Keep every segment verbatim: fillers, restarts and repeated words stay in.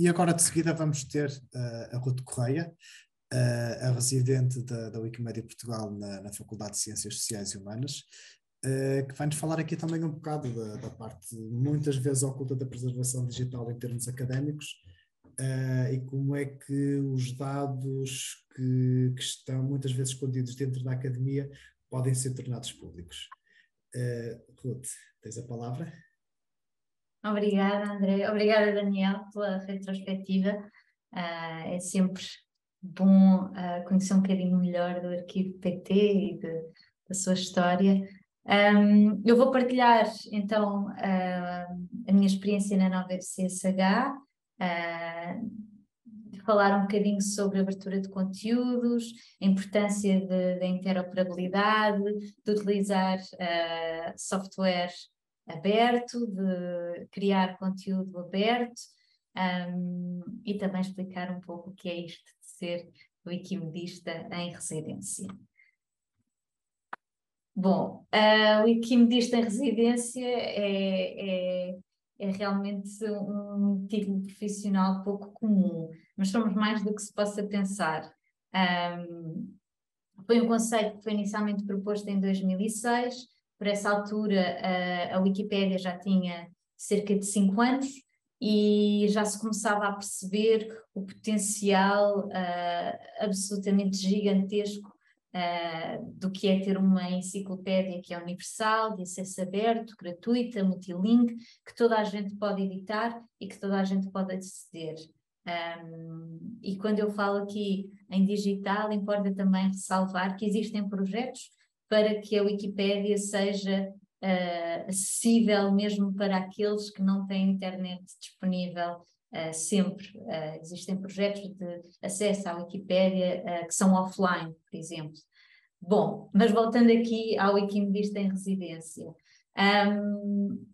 E agora de seguida vamos ter uh, a Ruth Correia, uh, a residente da, da Wikimedia Portugal na, na Faculdade de Ciências Sociais e Humanas, uh, que vai-nos falar aqui também um bocado da, da parte muitas vezes oculta da preservação digital em termos académicos, uh, e como é que os dados que, que estão muitas vezes escondidos dentro da academia podem ser tornados públicos. Uh, Ruth, tens a palavra? Obrigada, André. Obrigada, Daniel, pela retrospectiva. Uh, é sempre bom uh, conhecer um bocadinho melhor do arquivo P T e de, da sua história. Um, eu vou partilhar, então, uh, a minha experiência na nova F C S H, uh, falar um bocadinho sobre a abertura de conteúdos, a importância da interoperabilidade, de utilizar uh, software aberto, de criar conteúdo aberto, um, e também explicar um pouco o que é isto de ser wikimedista em residência. Bom, uh, o wikimedista em residência é, é, é realmente um título profissional pouco comum, mas somos mais do que se possa pensar. Um, foi um conceito que foi inicialmente proposto em dois mil e seis. Por essa altura, a, a Wikipédia já tinha cerca de cinco anos e já se começava a perceber o potencial uh, absolutamente gigantesco uh, do que é ter uma enciclopédia que é universal, de acesso aberto, gratuita, multilink, que toda a gente pode editar e que toda a gente pode aceder. Um, e quando eu falo aqui em digital, importa também ressalvar que existem projetos para que a Wikipédia seja uh, acessível mesmo para aqueles que não têm internet disponível uh, sempre. Uh, existem projetos de acesso à Wikipédia uh, que são offline, por exemplo. Bom, mas voltando aqui ao Wikimedista em residência. Um,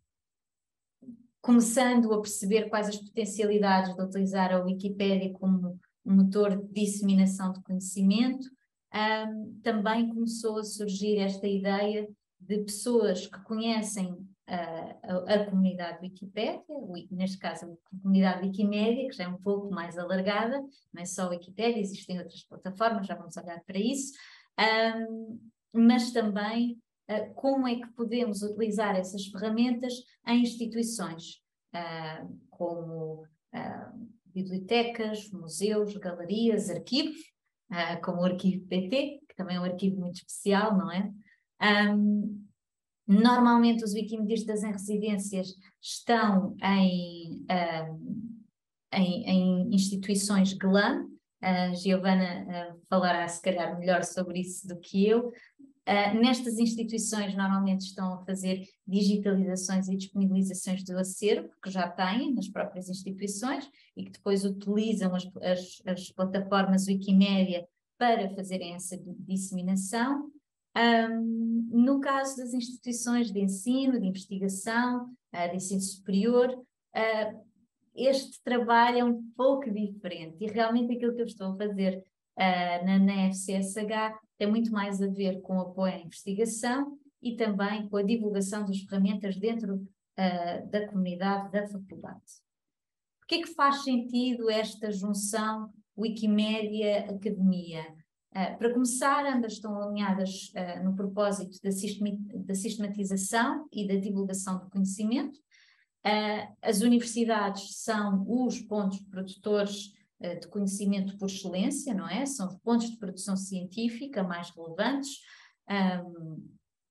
começando a perceber quais as potencialidades de utilizar a Wikipédia como um motor de disseminação de conhecimento, Um, também começou a surgir esta ideia de pessoas que conhecem uh, a, a comunidade Wikipédia, neste caso a comunidade Wikimédia, que já é um pouco mais alargada, não é só a Wikipédia, existem outras plataformas, já vamos olhar para isso, um, mas também uh, como é que podemos utilizar essas ferramentas em instituições, uh, como uh, bibliotecas, museus, galerias, arquivos, Uh, como o arquivo P T, que também é um arquivo muito especial, não é? Um, normalmente os wikimedistas em residências estão em, um, em, em instituições G L A M, a Giovana uh, falará se calhar melhor sobre isso do que eu. Uh, nestas instituições normalmente estão a fazer digitalizações e disponibilizações do acervo, que já têm nas próprias instituições e que depois utilizam as, as, as plataformas Wikimédia para fazerem essa disseminação. Um, no caso das instituições de ensino, de investigação, uh, de ensino superior, uh, este trabalho é um pouco diferente e realmente aquilo que eu estou a fazer uh, na, na F C S H tem muito mais a ver com o apoio à investigação e também com a divulgação das ferramentas dentro uh, da comunidade da faculdade. Por que é que faz sentido esta junção Wikimédia-Academia? Uh, para começar, ambas estão alinhadas uh, no propósito da, da sistematização e da divulgação do conhecimento. Uh, as universidades são os pontos produtores de conhecimento por excelência, não é? São os pontos de produção científica mais relevantes, um,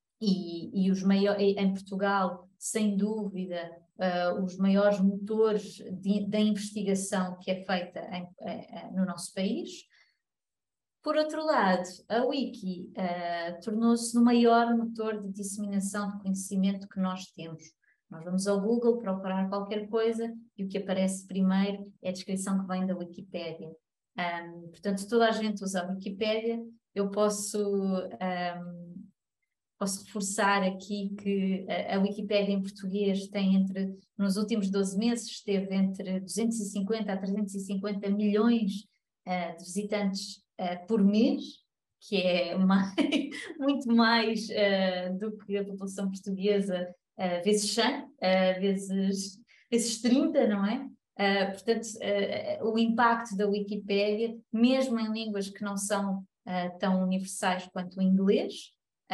e, e os maiores, em Portugal, sem dúvida, uh, os maiores motores de, da investigação que é feita em, uh, no nosso país. Por outro lado, a Wiki uh, tornou-se no maior motor de disseminação de conhecimento que nós temos. Nós vamos ao Google procurar qualquer coisa e o que aparece primeiro é a descrição que vem da Wikipédia. Um, portanto, toda a gente usa a Wikipédia. Eu posso, um, posso reforçar aqui que a, a Wikipédia em português tem entre, nos últimos doze meses, esteve entre duzentos e cinquenta a trezentos e cinquenta milhões uh, de visitantes uh, por mês, que é mais, muito mais uh, do que a população portuguesa Uh, vezes cem, uh, vezes, vezes trinta, não é? Uh, portanto, uh, o impacto da Wikipédia, mesmo em línguas que não são uh, tão universais quanto o inglês,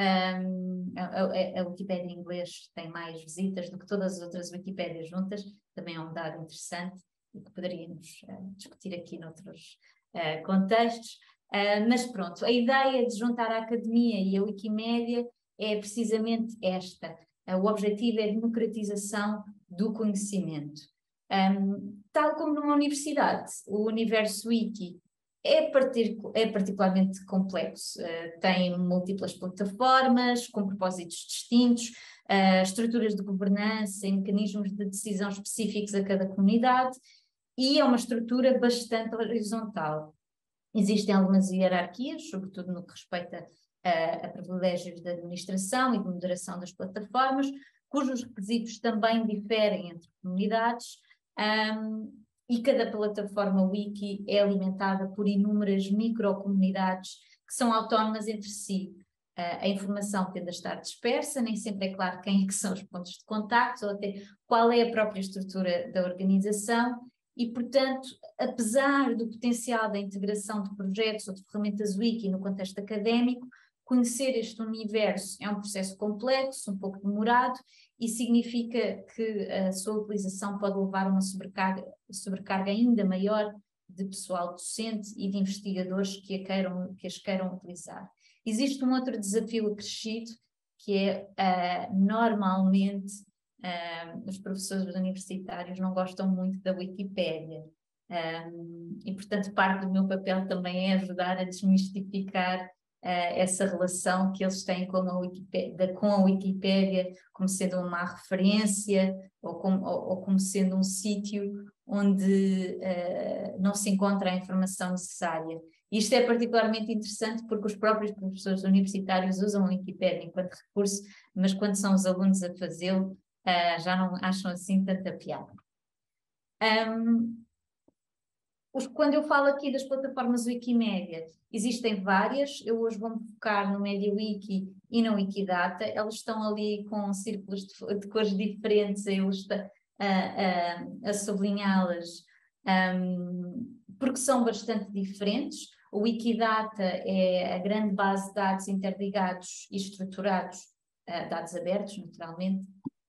um, a, a, a Wikipédia em inglês tem mais visitas do que todas as outras Wikipédias juntas, também é um dado interessante e que poderíamos uh, discutir aqui noutros uh, contextos. Uh, mas pronto, a ideia de juntar a academia e a Wikimédia é precisamente esta. Uh, o objetivo é a democratização do conhecimento. Um, tal como numa universidade, o universo Wiki é, partir, é particularmente complexo, uh, tem múltiplas plataformas, com propósitos distintos, uh, estruturas de governança e mecanismos de decisão específicos a cada comunidade, e é uma estrutura bastante horizontal. Existem algumas hierarquias, sobretudo no que respeita a, a privilégios de administração e de moderação das plataformas, cujos requisitos também diferem entre comunidades. Um, e cada plataforma Wiki é alimentada por inúmeras microcomunidades que são autónomas entre si. Uh, a informação tende a estar dispersa, nem sempre é claro quem é que são os pontos de contacto ou até qual é a própria estrutura da organização e, portanto, apesar do potencial da integração de projetos ou de ferramentas Wiki no contexto académico, conhecer este universo é um processo complexo, um pouco demorado, e significa que a sua utilização pode levar a uma sobrecarga, sobrecarga ainda maior de pessoal docente e de investigadores que, a queiram, que as queiram utilizar. Existe um outro desafio acrescido, que é, uh, normalmente, uh, os professores universitários não gostam muito da Wikipédia. Um, e, portanto, parte do meu papel também é ajudar a desmistificar Uh, essa relação que eles têm com a Wikipédia, com a Wikipédia como sendo uma referência ou como, ou, ou como sendo um sítio onde uh, não se encontra a informação necessária. Isto é particularmente interessante porque os próprios professores universitários usam a Wikipédia enquanto recurso, mas quando são os alunos a fazê-lo, uh, já não acham assim tanta piada. Um, Os, quando eu falo aqui das plataformas Wikimédia, existem várias, eu hoje vou-me focar no MediaWiki e na Wikidata, elas estão ali com círculos de, de cores diferentes, eu estou a, a, a sublinhá-las, um, porque são bastante diferentes. O Wikidata é a grande base de dados interligados e estruturados, uh, dados abertos, naturalmente,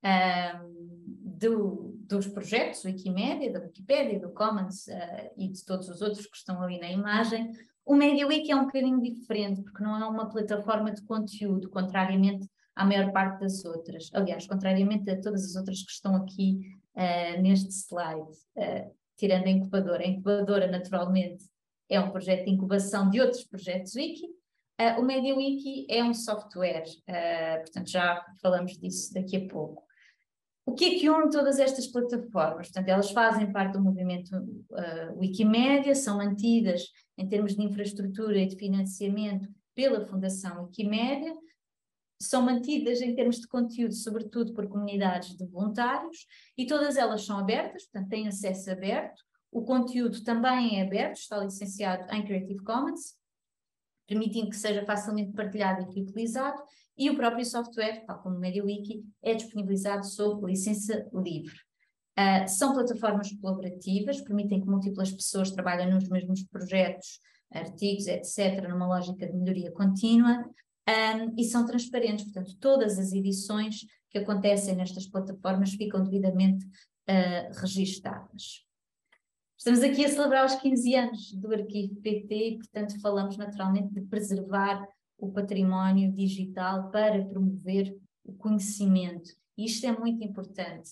um, do dos projetos Wikimédia, da Wikipédia, do Commons uh, e de todos os outros que estão ali na imagem. O MediaWiki é um bocadinho diferente, porque não é uma plataforma de conteúdo, contrariamente à maior parte das outras. Aliás, contrariamente a todas as outras que estão aqui uh, neste slide, uh, tirando a incubadora. A incubadora, naturalmente, é um projeto de incubação de outros projetos Wiki. Uh, o MediaWiki é um software, uh, portanto já falamos disso daqui a pouco. O que é que une todas estas plataformas? Portanto, elas fazem parte do movimento uh, Wikimédia, são mantidas em termos de infraestrutura e de financiamento pela Fundação Wikimédia, são mantidas em termos de conteúdo, sobretudo por comunidades de voluntários, e todas elas são abertas, portanto, têm acesso aberto. O conteúdo também é aberto, está licenciado em Creative Commons, permitindo que seja facilmente partilhado e reutilizado, e o próprio software, tal como o MediaWiki, é disponibilizado sob licença livre. Uh, são plataformas colaborativas, permitem que múltiplas pessoas trabalhem nos mesmos projetos, artigos, etcétera, numa lógica de melhoria contínua, um, e são transparentes, portanto, todas as edições que acontecem nestas plataformas ficam devidamente uh, registadas. Estamos aqui a celebrar os quinze anos do Arquivo P T e, portanto, falamos naturalmente de preservar o património digital para promover o conhecimento. E isto é muito importante.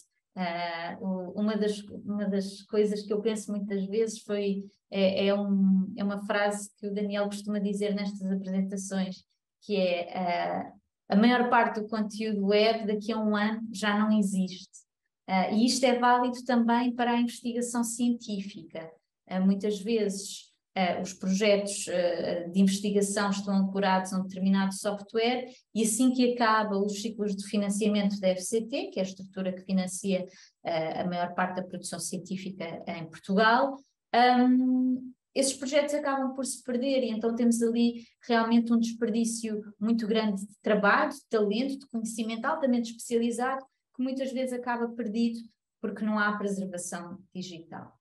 Uh, uma, das, uma das coisas que eu penso muitas vezes foi, é, é, um, é uma frase que o Daniel costuma dizer nestas apresentações, que é uh, a maior parte do conteúdo web daqui a um ano já não existe. Uh, e isto é válido também para a investigação científica. Uh, muitas vezes uh, os projetos uh, de investigação estão ancorados a um determinado software e assim que acaba os ciclos de financiamento da F C T, que é a estrutura que financia uh, a maior parte da produção científica em Portugal, um, esses projetos acabam por se perder e então temos ali realmente um desperdício muito grande de trabalho, de talento, de conhecimento altamente especializado, que muitas vezes acaba perdido porque não há preservação digital.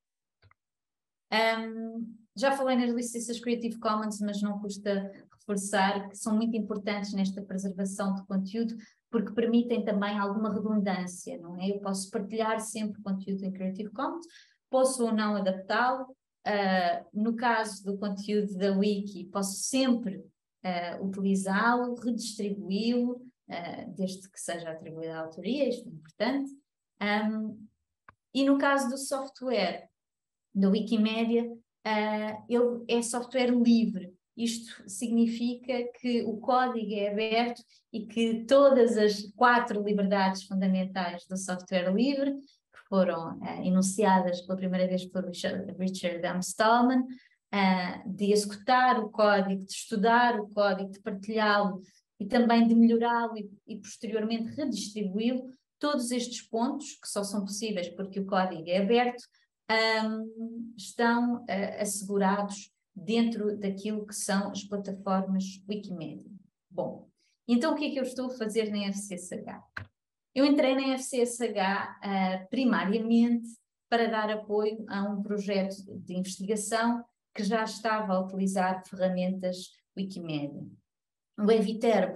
Um, já falei nas licenças Creative Commons, mas não custa reforçar que são muito importantes nesta preservação de conteúdo, porque permitem também alguma redundância, não é? Eu posso partilhar sempre conteúdo em Creative Commons, posso ou não adaptá-lo. Uh, no caso do conteúdo da Wiki, posso sempre uh, utilizá-lo, redistribuí-lo, uh, desde que seja atribuída à autoria, isto é importante. Um, e no caso do software da Wikimedia, uh, ele é software livre. Isto significa que o código é aberto e que todas as quatro liberdades fundamentais do software livre, que foram uh, enunciadas pela primeira vez por Richard, Richard M. Stallman, uh, de executar o código, de estudar o código, de partilhá-lo e também de melhorá-lo e, e posteriormente redistribuí-lo, todos estes pontos, que só são possíveis porque o código é aberto, um, estão uh, assegurados dentro daquilo que são as plataformas Wikimedia. Bom, então o que é que eu estou a fazer na F C S H? Eu entrei na F C S H uh, primariamente para dar apoio a um projeto de investigação que já estava a utilizar ferramentas Wikimedia. O Eviterbo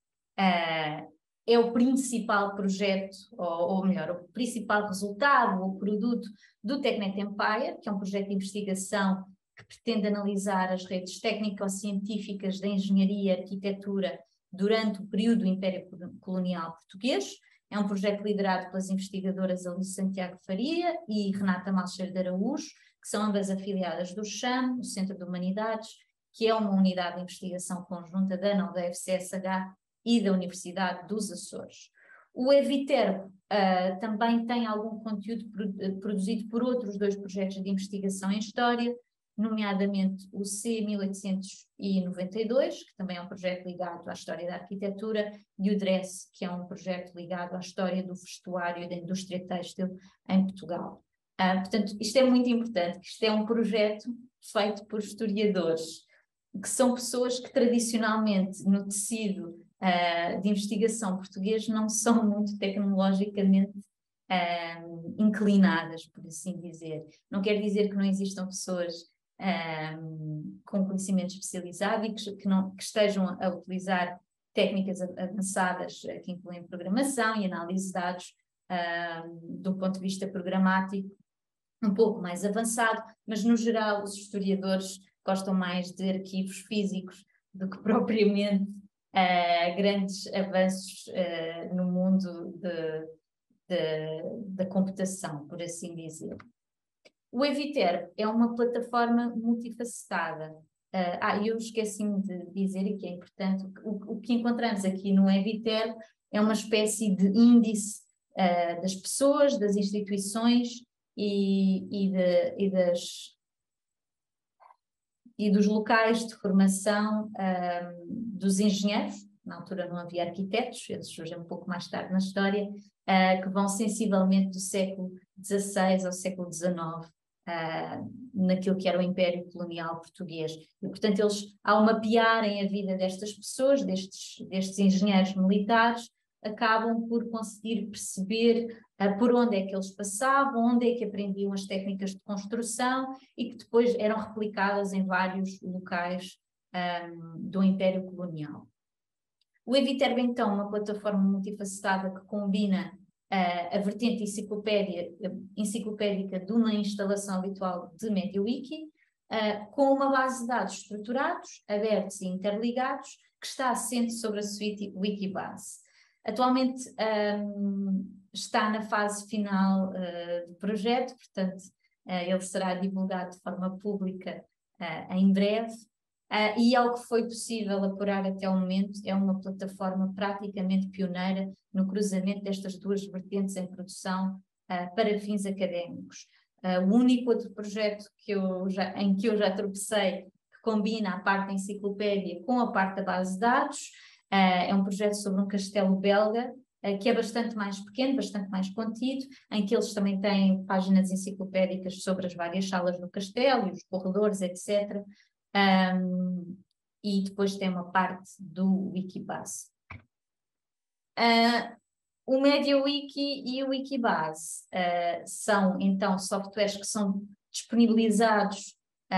uh, é o principal projeto, ou, ou melhor, o principal resultado ou produto do TechNet Empire, que é um projeto de investigação que pretende analisar as redes técnico-científicas da engenharia e arquitetura durante o período do Império Colonial Português. É um projeto liderado pelas investigadoras Alice Santiago Faria e Renata Malcheiro de Araújo, que são ambas afiliadas do CHAM, o Centro de Humanidades, que é uma unidade de investigação conjunta da ANA, da F C S H e da Universidade dos Açores. O Eviterbo uh, também tem algum conteúdo pro, produzido por outros dois projetos de investigação em História, nomeadamente o C mil oitocentos e noventa e dois, que também é um projeto ligado à história da arquitetura, e o D R E S, que é um projeto ligado à história do vestuário e da indústria têxtil em Portugal. Uh, portanto, isto é muito importante, que isto é um projeto feito por historiadores, que são pessoas que tradicionalmente no tecido uh, de investigação português não são muito tecnologicamente uh, inclinadas, por assim dizer. Não quer dizer que não existam pessoas Um, com conhecimento especializado e que, que, não, que estejam a, a utilizar técnicas avançadas que incluem programação e análise de dados um, do ponto de vista programático um pouco mais avançado, mas no geral os historiadores gostam mais de arquivos físicos do que propriamente uh, grandes avanços uh, no mundo de, de, da computação, por assim dizer. O Eviterbo é uma plataforma multifacetada. Uh, ah, eu esqueci-me de dizer, e que é importante, o, o que encontramos aqui no Eviterbo é uma espécie de índice uh, das pessoas, das instituições e, e, de, e, das, e dos locais de formação uh, dos engenheiros. Na altura não havia arquitetos, eles surgem um pouco mais tarde na história, uh, que vão sensivelmente do século dezasseis ao século dezenove. Uh, naquilo que era o Império Colonial Português. E, portanto, eles, ao mapearem a vida destas pessoas, destes, destes engenheiros militares, acabam por conseguir perceber uh, por onde é que eles passavam, onde é que aprendiam as técnicas de construção e que depois eram replicadas em vários locais um, do Império Colonial. O Eviterbo, então, é uma plataforma multifacetada que combina Uh, a vertente enciclopédia, enciclopédica de uma instalação habitual de MediaWiki, uh, com uma base de dados estruturados, abertos e interligados, que está assente sobre a suite Wikibase. Atualmente um, está na fase final uh, do projeto, portanto uh, ele será divulgado de forma pública uh, em breve. Uh, e ao que foi possível apurar até o momento, é uma plataforma praticamente pioneira no cruzamento destas duas vertentes em produção uh, para fins académicos. Uh, o único outro projeto que eu já, em que eu já tropecei, que combina a parte da enciclopédia com a parte da base de dados, uh, é um projeto sobre um castelo belga, uh, que é bastante mais pequeno, bastante mais contido, em que eles também têm páginas enciclopédicas sobre as várias salas do castelo, e os corredores, etcétera, Um, e depois tem uma parte do Wikibase. Uh, o MediaWiki e o Wikibase uh, são, então, softwares que são disponibilizados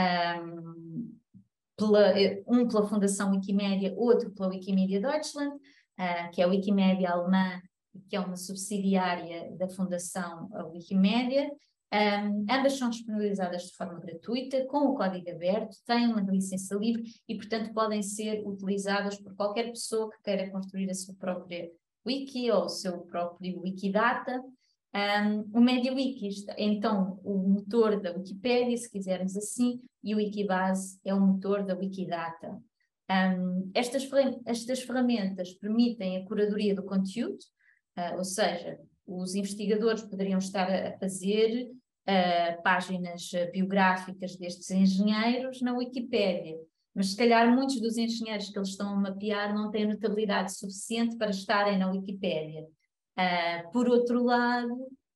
um, pela, um pela Fundação Wikimedia, outro pela Wikimedia Deutschland, uh, que é a Wikimedia alemã, que é uma subsidiária da Fundação Wikimedia. Um, ambas são disponibilizadas de forma gratuita, com o código aberto, têm uma licença livre e, portanto, podem ser utilizadas por qualquer pessoa que queira construir a sua própria wiki ou o seu próprio Wikidata. Um, o MediaWiki é então o motor da Wikipédia, se quisermos assim, e o Wikibase é o motor da Wikidata. Um, estas, estas ferramentas permitem a curadoria do conteúdo, uh, ou seja, os investigadores poderiam estar a fazer uh, páginas biográficas destes engenheiros na Wikipédia, mas se calhar muitos dos engenheiros que eles estão a mapear não têm notabilidade suficiente para estarem na Wikipédia. Uh, por outro lado,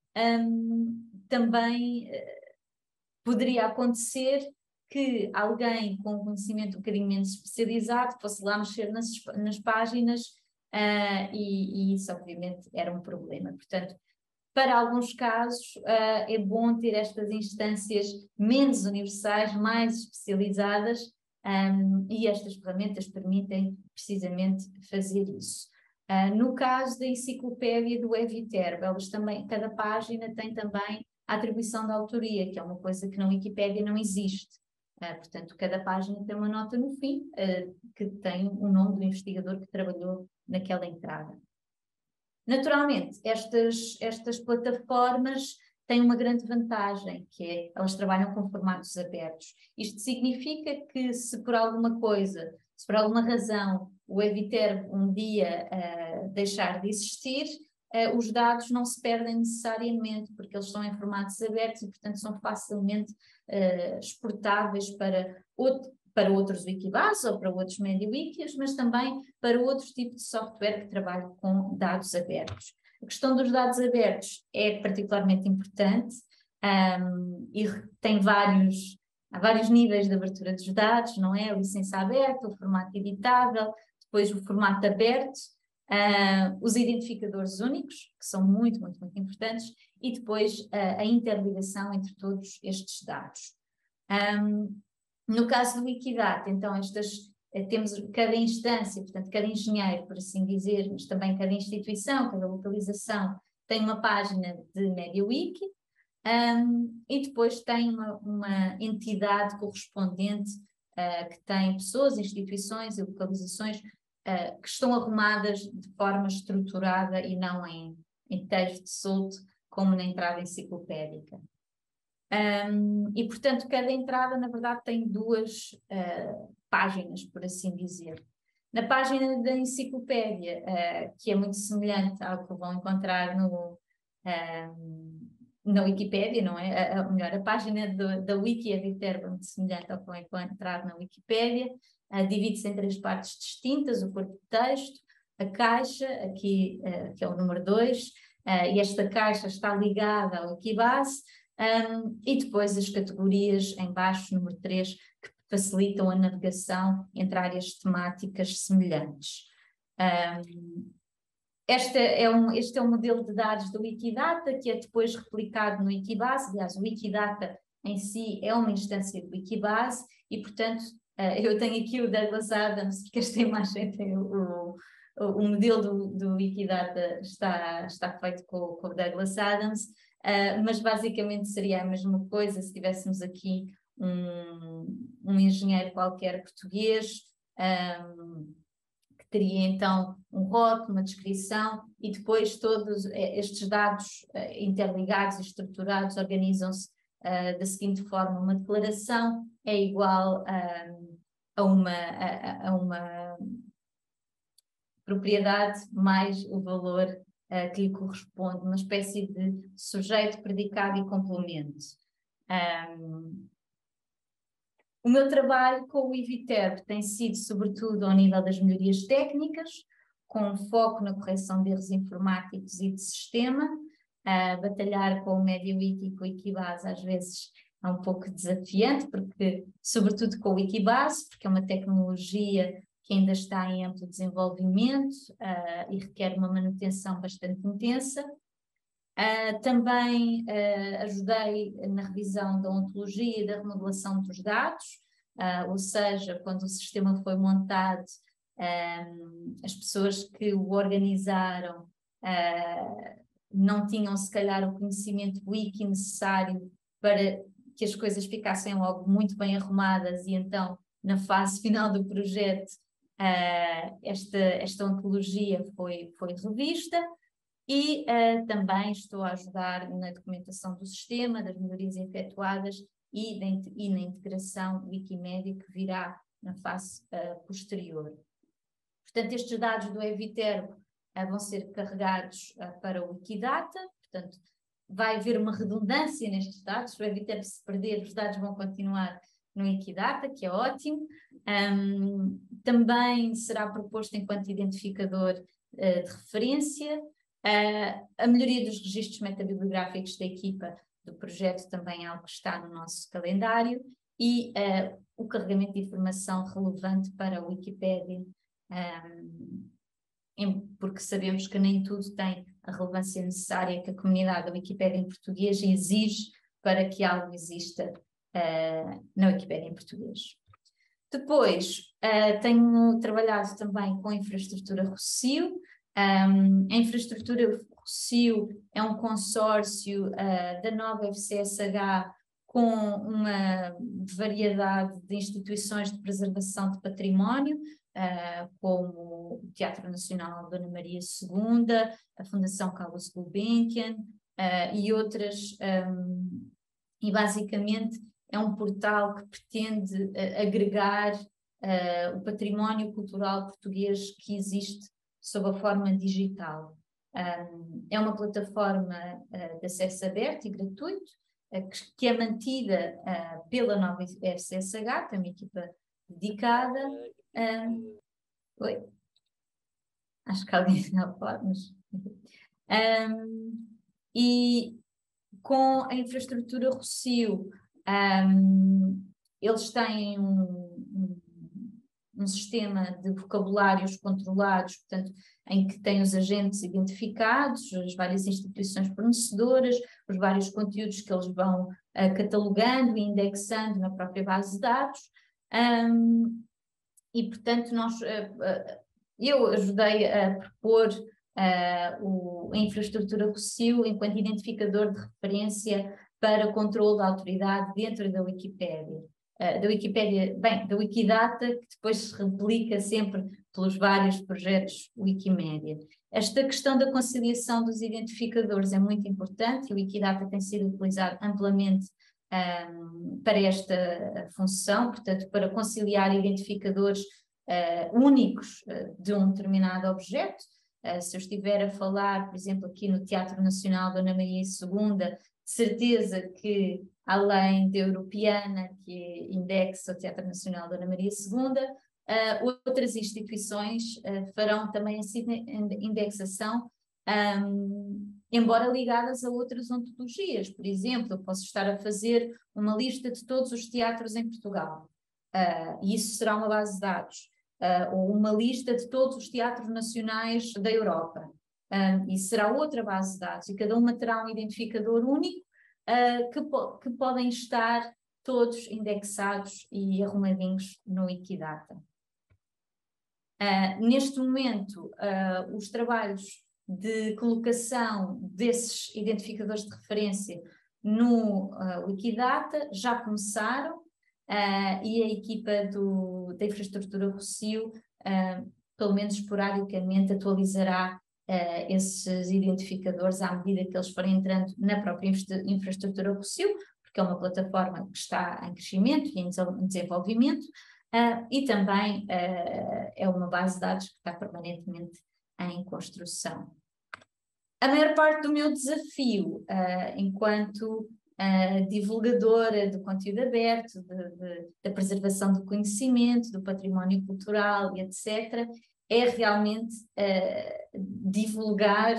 um, também uh, poderia acontecer que alguém com um conhecimento um bocadinho menos especializado fosse lá mexer nas, nas páginas uh, e, e isso obviamente era um problema. Portanto, para alguns casos uh, é bom ter estas instâncias menos universais, mais especializadas, um, e estas ferramentas permitem precisamente fazer isso. Uh, no caso da enciclopédia do Eviterbo, elas também, cada página tem também a atribuição da autoria, que é uma coisa que na Wikipédia não existe. Uh, portanto, cada página tem uma nota no fim, uh, que tem o nome do investigador que trabalhou naquela entrada. Naturalmente, estas, estas plataformas têm uma grande vantagem, que é, elas trabalham com formatos abertos. Isto significa que se por alguma coisa, se por alguma razão o Eviterbo um dia uh, deixar de existir, uh, os dados não se perdem necessariamente, porque eles estão em formatos abertos e, portanto, são facilmente uh, exportáveis para, outro, para outros Wikibase ou para outros MediaWikis, mas também para outros tipos de software que trabalham com dados abertos. A questão dos dados abertos é particularmente importante um, e tem vários, há vários níveis de abertura dos dados, não é? A licença aberta, o formato editável, depois o formato aberto, uh, os identificadores únicos, que são muito, muito, muito importantes, e depois uh, a interligação entre todos estes dados. Um, no caso do Wikidata, então, estas... temos cada instância, portanto, cada engenheiro, por assim dizer, mas também cada instituição, cada localização tem uma página de MediaWiki um, e depois tem uma, uma entidade correspondente uh, que tem pessoas, instituições e localizações uh, que estão arrumadas de forma estruturada e não em, em texto solto, como na entrada enciclopédica. Um, e, portanto, cada entrada, na verdade, tem duas uh, páginas, por assim dizer. Na página da enciclopédia, uh, que é muito semelhante ao que vão encontrar no, uh, na Wikipédia, não é? A, a, melhor, a página do, da Wiki Eviterbo é muito semelhante ao que vão encontrar na Wikipédia. Uh, divide-se em três partes distintas: o corpo de texto, a caixa, aqui, uh, que é o número dois, uh, e esta caixa está ligada ao Wikibase. Um, e depois as categorias em baixo, número três, que facilitam a navegação entre áreas temáticas semelhantes. Um, este, é um, este é um modelo de dados do Wikidata, que é depois replicado no Wikibase. Aliás, o Wikidata em si é uma instância do Wikibase e, portanto, uh, eu tenho aqui o Douglas Adams, porque esta imagem tem o, o, o modelo do, do Wikidata está, está feito com, com o Douglas Adams. Uh, mas basicamente seria a mesma coisa se tivéssemos aqui um, um engenheiro qualquer português, um, que teria então um rótulo, uma descrição, e depois todos estes dados uh, interligados e estruturados organizam-se uh, da seguinte forma: uma declaração é igual uh, a, uma, a, a uma propriedade mais o valor Uh, que lhe corresponde, uma espécie de sujeito, predicado e complemento. Um, o meu trabalho com o Eviterbo tem sido sobretudo ao nível das melhorias técnicas, com foco na correção de erros informáticos e de sistema. Uh, batalhar com o MediaWiki e com o Wikibase às vezes é um pouco desafiante, porque, sobretudo com o Wikibase, porque é uma tecnologia que que ainda está em amplo desenvolvimento uh, e requer uma manutenção bastante intensa. Uh, também uh, ajudei na revisão da ontologia e da remodelação dos dados, uh, ou seja, quando o sistema foi montado, um, as pessoas que o organizaram uh, não tinham, se calhar, o conhecimento wiki necessário para que as coisas ficassem logo muito bem arrumadas, e então, na fase final do projeto, uh, esta, esta ontologia foi, foi revista. E uh, também estou a ajudar na documentação do sistema, das melhorias efetuadas e, de, e na integração Wikimedia, que virá na fase uh, posterior. Portanto, estes dados do Eviterbo uh, vão ser carregados uh, para o Wikidata, portanto, vai haver uma redundância nestes dados. Se o Eviterbo se perder, os dados vão continuar no Wikidata, que é ótimo. Um, também será proposto enquanto identificador uh, de referência. Uh, a melhoria dos registros metabibliográficos da equipa do projeto também é algo que está no nosso calendário, e uh, o carregamento de informação relevante para a Wikipédia, um, em, porque sabemos que nem tudo tem a relevância necessária que a comunidade da Wikipédia em português exige para que algo exista uh, na Wikipédia em português. Depois, uh, tenho trabalhado também com a infraestrutura Rossio. Um, a infraestrutura Rossio é um consórcio uh, da nova F C S H com uma variedade de instituições de preservação de património, uh, como o Teatro Nacional Dona Maria segunda, a Fundação Carlos Gulbenkian uh, e outras, um, e basicamente é um portal que pretende uh, agregar uh, o património cultural português que existe sob a forma digital. Um, é uma plataforma uh, de acesso aberto e gratuito, uh, que, que é mantida uh, pela nova F C S H, tem uma equipa dedicada. Um, oi? Acho que alguém não pode, mas... Um, e com a infraestrutura Rossio, um, eles têm um, um um sistema de vocabulários controlados, portanto, em que tem os agentes identificados, as várias instituições fornecedoras, os vários conteúdos que eles vão uh, catalogando e indexando na própria base de dados, um, e, portanto, nós, uh, uh, eu ajudei a propor uh, o, a infraestrutura Rossio enquanto identificador de referência para controle da autoridade dentro da Wikipédia. Uh, da Wikipédia, bem, da Wikidata, que depois se replica sempre pelos vários projetos Wikimedia. Esta questão da conciliação dos identificadores é muito importante, e o Wikidata tem sido utilizado amplamente um, para esta função, portanto, para conciliar identificadores uh, únicos uh, de um determinado objeto. Uh, se eu estiver a falar, por exemplo, aqui no Teatro Nacional Dona Maria segunda, de certeza que, além da Europeana, que indexa o Teatro Nacional Dona Maria segunda, uh, outras instituições uh, farão também essa indexação, um, embora ligadas a outras ontologias. Por exemplo, eu posso estar a fazer uma lista de todos os teatros em Portugal, uh, e isso será uma base de dados, uh, ou uma lista de todos os teatros nacionais da Europa. Um, e será outra base de dados, e cada uma terá um identificador único, uh, que, po que podem estar todos indexados e arrumadinhos no Wikidata. Uh, neste momento, uh, os trabalhos de colocação desses identificadores de referência no uh, Wikidata já começaram, uh, e a equipa do, da infraestrutura Rossio, uh, pelo menos esporadicamente, atualizará Uh, esses identificadores à medida que eles forem entrando na própria infraestrutura Rossio, porque é uma plataforma que está em crescimento e em desenvolvimento, uh, e também uh, é uma base de dados que está permanentemente em construção. A maior parte do meu desafio, uh, enquanto uh, divulgadora do conteúdo aberto, de, de, da preservação do conhecimento, do património cultural e etcétera, é realmente uh, divulgar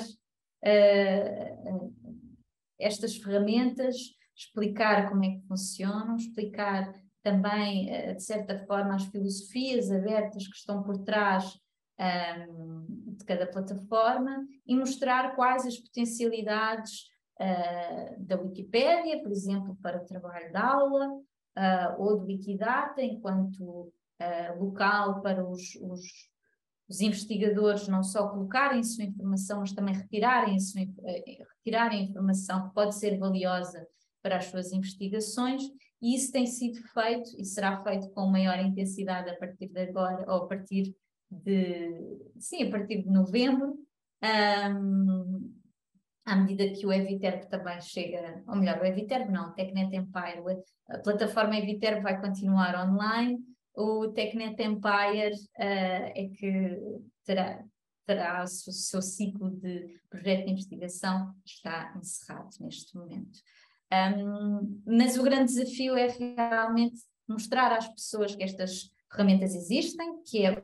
uh, estas ferramentas, explicar como é que funcionam, explicar também, uh, de certa forma, as filosofias abertas que estão por trás um, de cada plataforma e mostrar quais as potencialidades uh, da Wikipédia, por exemplo, para trabalho de aula, uh, ou do Wikidata, enquanto uh, local para os, os, os investigadores não só colocarem a sua informação, mas também retirarem a, sua, uh, retirarem a informação que pode ser valiosa para as suas investigações, e isso tem sido feito e será feito com maior intensidade a partir de agora, ou a partir de, sim, a partir de novembro, um, à medida que o Eviterb também chega, ou melhor, o Eviterb não, o TechNet Empire, a plataforma Eviterb vai continuar online, o TechNet Empire uh, é que terá, terá o seu ciclo de projeto de investigação, está encerrado neste momento. Um, mas o grande desafio é realmente mostrar às pessoas que estas ferramentas existem, que é,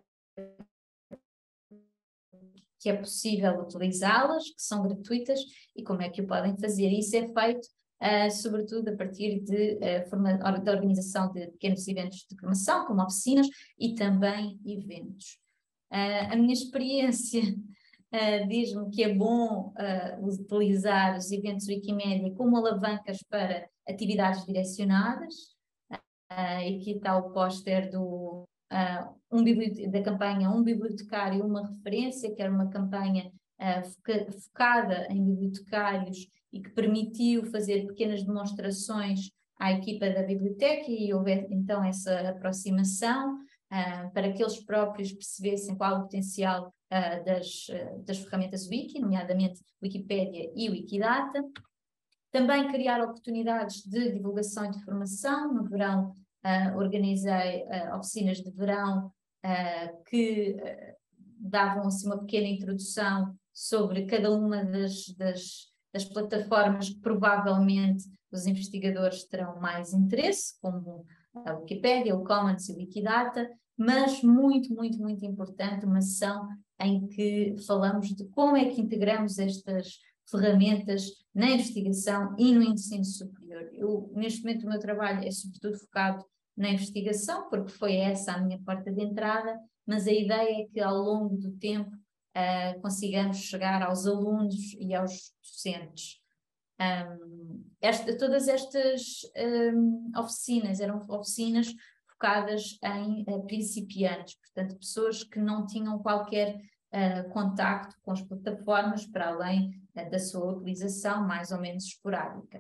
que é possível utilizá-las, que são gratuitas e como é que o podem fazer. Isso é feito uh, sobretudo a partir de, uh, forma, da organização de pequenos eventos de formação, como oficinas e também eventos. Uh, a minha experiência Uh, diz-me que é bom uh, utilizar os eventos Wikimedia como alavancas para atividades direcionadas. Uh, aqui está o póster do, uh, um da campanha Um Bibliotecário, uma referência, que era uma campanha uh, foca focada em bibliotecários e que permitiu fazer pequenas demonstrações à equipa da biblioteca, e houve então essa aproximação uh, para que eles próprios percebessem qual o potencial Uh, das, uh, das ferramentas Wiki, nomeadamente Wikipédia e Wikidata. Também criar oportunidades de divulgação e de formação. No verão uh, organizei uh, oficinas de verão uh, que uh, davam assim, uma pequena introdução sobre cada uma das, das, das plataformas que provavelmente os investigadores terão mais interesse, como a Wikipédia, o Commons e o Wikidata, mas muito, muito, muito importante, uma sessão em que falamos de como é que integramos estas ferramentas na investigação e no ensino superior. Eu, neste momento, o meu trabalho é sobretudo focado na investigação, porque foi essa a minha porta de entrada, mas a ideia é que ao longo do tempo uh, consigamos chegar aos alunos e aos docentes. Um, esta, todas estas um, oficinas eram oficinas focadas em uh, principiantes, portanto, pessoas que não tinham qualquer uh, contacto com as plataformas, para além uh, da sua utilização mais ou menos esporádica.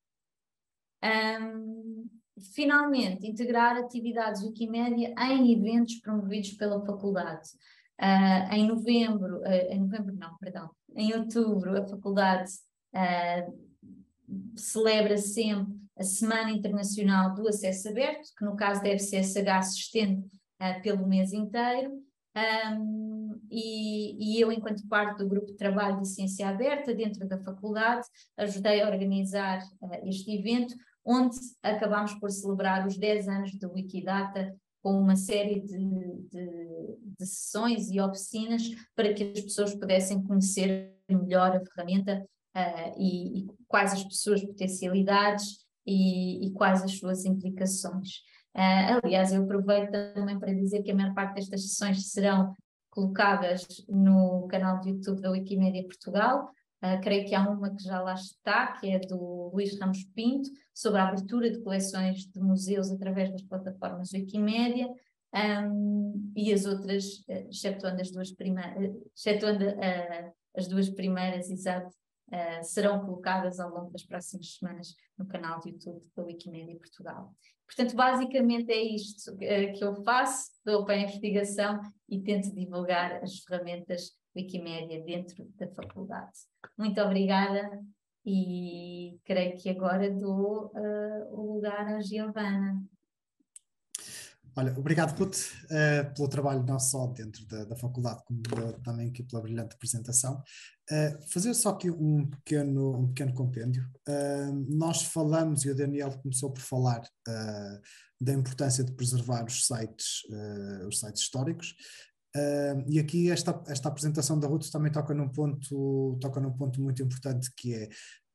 Um, finalmente, integrar atividades Wikimedia em eventos promovidos pela faculdade. Uh, em novembro, uh, em novembro não, perdão, em outubro, a faculdade uh, celebra sempre a Semana Internacional do Acesso Aberto, que no caso da F C S H se estende uh, pelo mês inteiro, um, e, e eu, enquanto parte do grupo de trabalho de Ciência Aberta dentro da faculdade, ajudei a organizar uh, este evento, onde acabámos por celebrar os dez anos do Wikidata com uma série de, de, de sessões e oficinas para que as pessoas pudessem conhecer melhor a ferramenta uh, e, e quais as suas potencialidades e, e quais as suas implicações. Uh, aliás, eu aproveito também para dizer que a maior parte destas sessões serão colocadas no canal de YouTube da Wikimedia Portugal. Uh, creio que há uma que já lá está, que é do Luís Ramos Pinto, sobre a abertura de coleções de museus através das plataformas Wikimedia, um, e as outras, excetuando as duas primeiras, excetuando uh, as duas primeiras, exato, uh, serão colocadas ao longo das próximas semanas no canal de YouTube da Wikimedia Portugal. Portanto, basicamente é isto uh, que eu faço, dou para a investigação e tento divulgar as ferramentas Wikimedia dentro da faculdade. Muito obrigada e creio que agora dou uh, o lugar à Giovana. Olha, obrigado, Ruth, uh, pelo trabalho não só dentro da, da faculdade, como também aqui pela brilhante apresentação. Uh, fazer só aqui um pequeno, um pequeno compêndio. Uh, nós falamos, e o Daniel começou por falar, uh, da importância de preservar os sites, uh, os sites históricos. Uh, e aqui esta, esta apresentação da Ruth também toca num ponto, toca num ponto muito importante, que é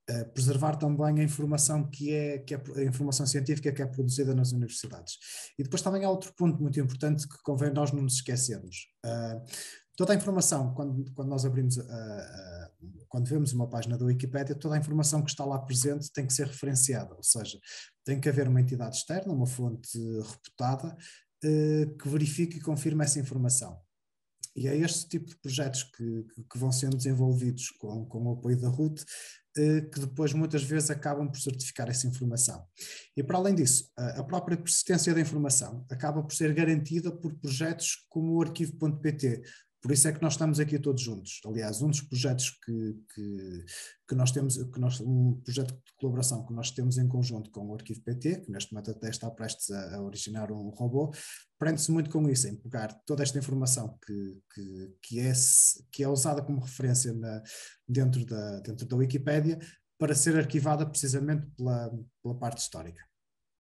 Uh, preservar também a informação que é, que é a informação científica que é produzida nas universidades. E depois também há outro ponto muito importante que convém nós não nos esquecermos. Uh, toda a informação, quando, quando nós abrimos, uh, uh, quando vemos uma página da Wikipédia, toda a informação que está lá presente tem que ser referenciada, ou seja, tem que haver uma entidade externa, uma fonte reputada, uh, que verifique e confirme essa informação. E é este tipo de projetos que, que, que vão sendo desenvolvidos com, com o apoio da R U T, que depois muitas vezes acabam por certificar essa informação. E para além disso, a própria persistência da informação acaba por ser garantida por projetos como o arquivo ponto pt. Por isso é que nós estamos aqui todos juntos. Aliás, um dos projetos que, que, que nós temos, que nós, um projeto de colaboração que nós temos em conjunto com o arquivo P T, que neste momento até está prestes a, a originar um robô, prende-se muito com isso, em pegar toda esta informação que, que, que, é, que é usada como referência na, dentro, da, dentro da Wikipédia, para ser arquivada precisamente pela, pela parte histórica.